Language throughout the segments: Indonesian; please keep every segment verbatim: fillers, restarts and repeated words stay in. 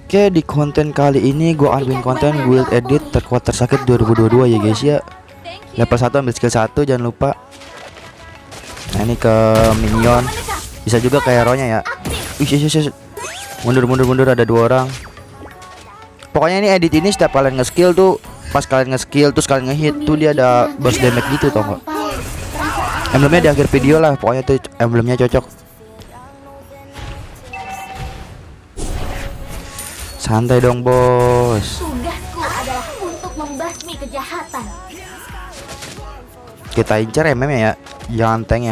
Oke, di konten kali ini gue ambil konten build edit terkuat tersakit dua ribu dua puluh dua ya guys ya. Level satu ambil skill satu, jangan lupa. Nah ini ke minion, bisa juga ke hero nya ya. Wih, mundur mundur mundur, ada dua orang. Pokoknya ini edit ini setiap kalian nge-skill tuh, pas kalian nge-skill terus kalian nge-hit tuh dia ada burst damage gitu, tau gak? Emblemnya di akhir video lah, pokoknya tuh emblemnya cocok. Santai dong bos. Tugasku adalah untuk membasmi kejahatan. Kita incer M M ya, jangan tank ya.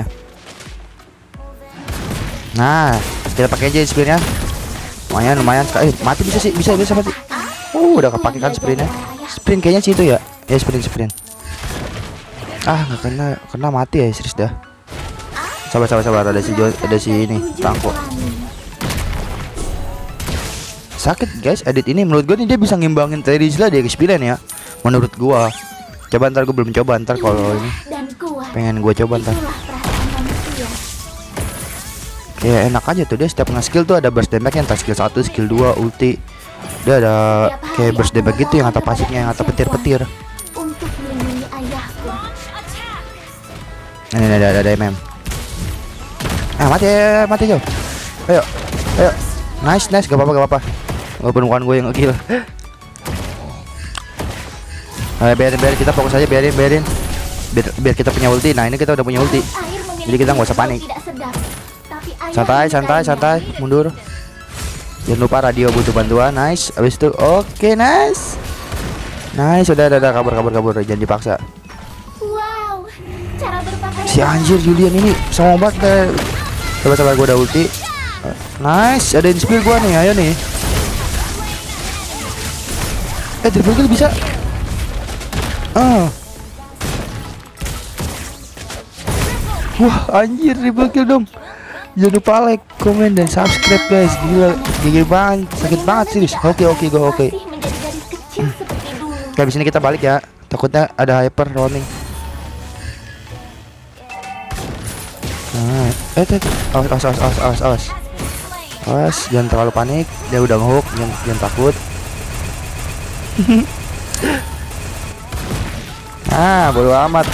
Nah, kita pakai aja sprintnya. Lumayan lumayan sekali. Eh, mati bisa sih, bisa bisa mati. Uh, udah kepake kan sprintnya. Sprint kayaknya situ ya. Ya sprint sprint. Ah, nggak kena, kena mati ya serius dah. Sabar sabar sabar, ada si Jo, ada si ini, Tangko. Sakit guys, edit ini menurut gue nih dia bisa ngimbangin Terizla di X sembilan ya. Menurut gua. Coba ntar gue belum coba, ntar kalau ini pengen gue coba ntar. Kayak enak aja tuh, dia setiap nge-skill tuh ada burst damage yang skill satu, skill dua, ulti. Dia ada kayak burst damage gitu yang atau pasifnya yang atau petir-petir. Ini ada ada, ada M M. Ah mati mati Jo. Ayo ayo. Nice nice, gak apa-apa gak apa-apa. Walaupun bukan gue yang nge-kill. Nah, biarin biarin kita fokus aja, biarin biarin. Biar, biar kita punya ulti. Nah, ini kita udah punya ulti. Jadi kita nggak usah panik. Santai, santai, santai, mundur. Jangan lupa radio butuh bantuan. Nice. Habis itu oke, okay, nice. Nice, sudah ada kabur kabur kabur, jangan dipaksa. Wow, cara berpakaian. Si anjir Julian ini sama banget deh. Coba coba gue udah ulti. Nice, ada inspire gua nih, ayo nih. Eh, triple kill bisa. Ah. Wah, anjir triple kill dong. Jangan lupa like, komen dan subscribe guys. Gila, gila banget, sakit banget serius. Oke, oke, go oke. Oke, abis ini kita balik ya. Takutnya ada hyper rolling. Nah, eh, eh, awas, awas, awas, awas, awas. Awas, jangan terlalu panik. Dia udah ngehook, jangan, jangan takut. Ah, bodo amat.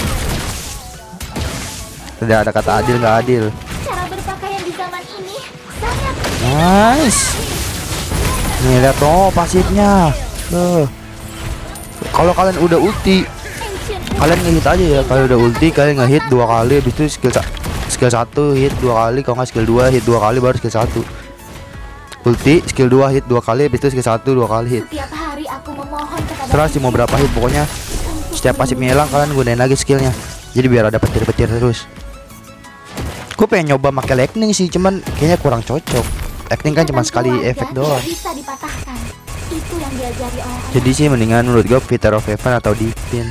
Tidak ada kata adil nggak adil. Cara berpakaian di zaman ini sangat nice. Nih lihat tuh pasifnya. Tuh. Kalau kalian udah ulti, kalian ngehit aja ya. Kalau udah ulti, kalian ngehit dua kali. Habis itu skill skill satu hit dua kali. Kalau nggak skill dua hit dua kali baru skill satu. Ulti skill dua hit dua kali, habis itu skill satu dua kali hit. Setiap hari aku memohon kepada terus mau berapa hit pokoknya setiap pasifnya hilang kalian gunain lagi skillnya. Jadi biar ada petir-petir terus. Gue pengen nyoba pakai lightning sih, cuman kayaknya kurang cocok. Lightning kan cuma sekali efek doang. Bisa dipatahkan. Itu yang diajari orang. Jadi sih mendingan menurut gue Peter of Heaven atau Divin.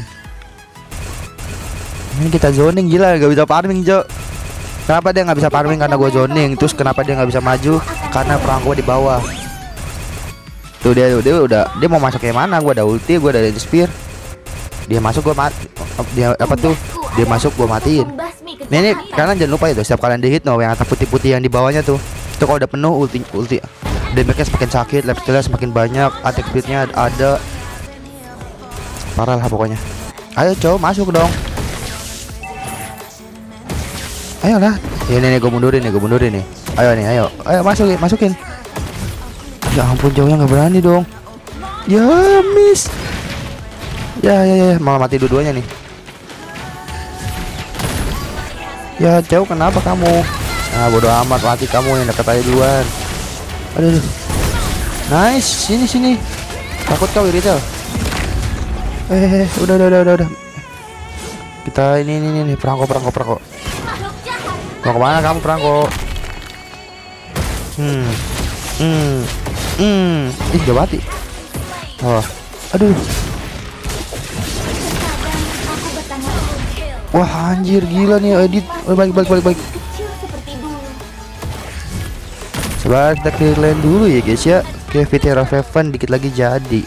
Ini kita zoning gila, gak bisa farming Jo. Kenapa dia nggak bisa farming? Karena gue zoning. Terus kenapa dia nggak bisa maju? Karena perang gue di bawah. Tuh dia, dia udah, dia mau masuk kayak mana? Gue ada ulti, gue ada spear. Dia masuk gue mati. Dia apa tuh? Dia masuk gue matiin. Nah, ini kalian jangan lupa itu setiap kalian di hit no yang atas putih-putih yang di bawahnya tuh. Itu kalau udah penuh ulti ulti. Damage-nya semakin sakit, life steal-nya semakin banyak, attack speed-nya ada. Parah lah pokoknya. Ayo cow masuk dong. Ayolah, ini nih gue mundurin nih, gue mundurin nih. Ayo nih, ayo, ayo masukin, masukin. Ya ampun, jauhnya nggak berani dong. Ya miss. Ya ya ya, malah mati dua-duanya nih. Ya jauh kenapa kamu? Ah bodo amat, mati kamu yang dekat aja duluan. Aduh, aduh. Nice, sini sini. Takut kau Iritel. Eh, udah udah udah udah. Kita ini ini ini perangko perangko perangko. Mau kemana kamu perangko? Hmm, hmm, hmm. Ih gak mati. Oh, aduh. Wah anjir gila nih edit. Oh, balik balik balik balik. Coba kita clear lane dulu ya guys ya. Oke, Peter of Heaven dikit lagi jadi.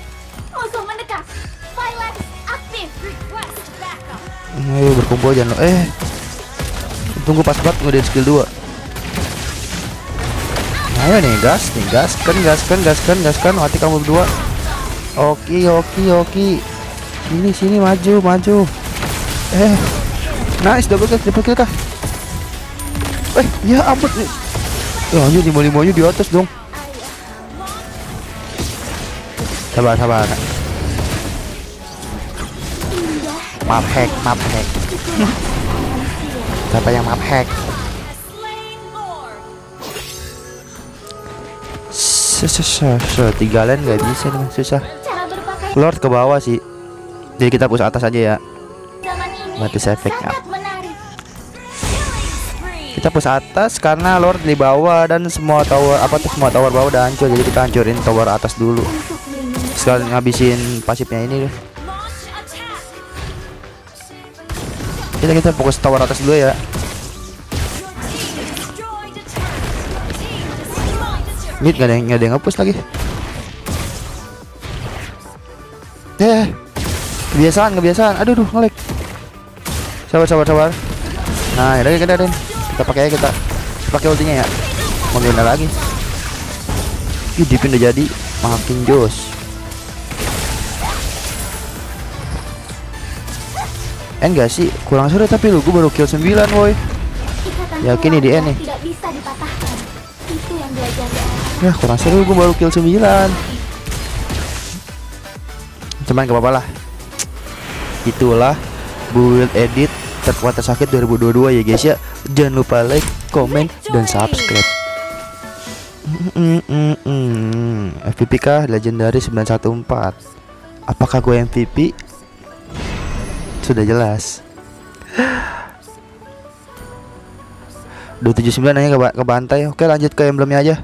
Ayo berkumpul jangan. Eh. Tunggu pas banget ngedain skill dua. Ayo nih, gas nih, gaskan, gaskan, gaskan, gaskan, mati kamu berdua. Oke, oke, oke. Sini, sini, maju, maju. Eh, nice, double kill, triple kill kah? Eh, ya ampun nih. Oh, anjir, lima limanya di atas dong. Sabar, sabar. Map hack, map hack. Siapa yang map hack? Susah, susah. Tiga lane nggak bisa nih, susah. Lord ke bawah sih. Jadi kita push atas aja ya. Mati efeknya. Kita push atas karena Lord di bawah dan semua tower apa tuh semua tower bawah udah hancur. Jadi kita hancurin tower atas dulu. Sekali ngabisin pasifnya ini deh. Kita kita fokus tower atas dulu ya. Mid gak ada yang, gak ada yang nge-push lagi. Eh, kebiasaan, kebiasaan. Aduh, duh, ngelag. Sabar, sabar, sabar. Nah, ya kita kita kita pakai kita pakai ultinya ya. Mau gimana lagi? Ih, dipin udah jadi, makin jos. End gak sih? Kurang seru tapi lu, gue baru kill sembilan woi. Yakin nih di end nih. Tidak bisa dipatahkan. Itu yang diajari. Ya kurang seru, gue baru kill sembilan. Cuman gak apa-apa lah. Itulah build edit terkuat tersakit dua ribu dua puluh dua ya guys ya. Jangan lupa like, comment, dan subscribe. mm -mm -mm. F V P kah legendary sembilan satu empat. Apakah gue M V P? Sudah jelas. dua tujuh sembilan aja ke bantai. Oke, lanjut ke emblemnya aja.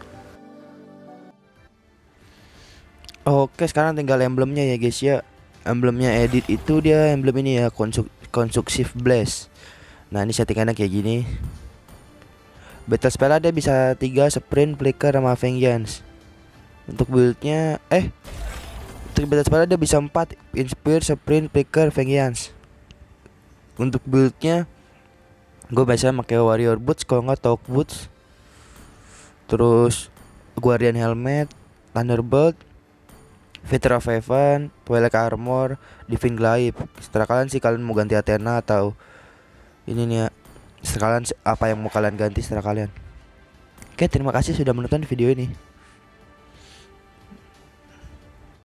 Oke, sekarang tinggal emblemnya ya guys ya. Emblemnya edit itu dia emblem ini ya, Constructive Blast. Nah, ini settingannya kayak gini. Battle spell dia bisa tiga sprint, flicker, sama vengeance. Untuk buildnya eh Untuk battle spell dia bisa empat, inspire, sprint, flicker, vengeance. Untuk buildnya gue biasanya pakai warrior boots, kalau nggak talk boots, terus guardian helmet, thunderbolt, Fitter of Heaven, Twilight Armor, Divine Glaive. Setelah kalian sih kalian mau ganti Athena atau ini nih ya. Setelah kalian apa yang mau kalian ganti setelah kalian. Oke, terima kasih sudah menonton video ini.